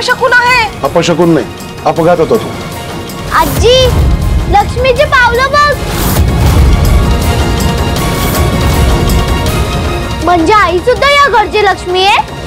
अपशकुन आहे. अपशकुन नाही, अपघात होता तो. आजी, लक्ष्मीची पावलं बघ. म्हणजे आई सुद्धा या घरची लक्ष्मी आहे.